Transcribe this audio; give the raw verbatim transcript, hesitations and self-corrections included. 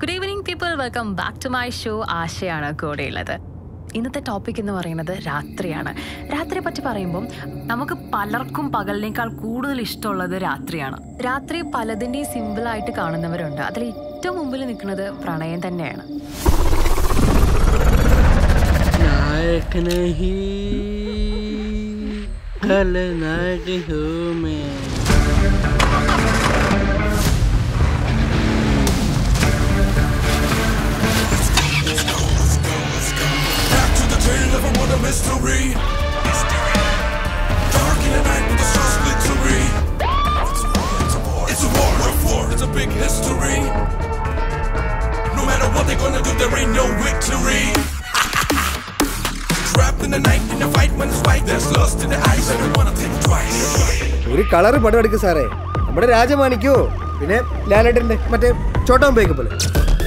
Good evening, people. Welcome back to my show. ആശയാണ് കൂടെയുള്ളത്. ഇന്നത്തെ topic എന്ന് പറയുന്നത് രാത്രിയാണ്. രാത്രിയെ പറ്റി പറയുമ്പം നമുക്ക് പലർക്കും പകലിനേക്കാൾ കൂടുതൽ ഇഷ്ടമുള്ളത് രാത്രിയാണ്. രാത്രി പലതിൻ്റെയും സിമ്പിളായിട്ട് കാണുന്നവരുണ്ട്. അതിൽ ഏറ്റവും മുമ്പിൽ നിൽക്കുന്നത് പ്രണയം തന്നെയാണ്. Never want a mystery. Mystery. Dark in the night with the stars glittery. It's a war. It's a war. It's a war. World war. It's a big history. No matter what they're gonna do, there ain't no victory. Trapped in the night in the fight when it's right. There's lust in the eyes and they wanna think twice. ഒരു colour പടം എടുക്ക് സാറേ. നമ്മുടെ രാജമാണിക്കോ പിന്നെ ലാലേട്ടന്റെ മറ്റേ ചോട്ടാൻ bake പോലെ.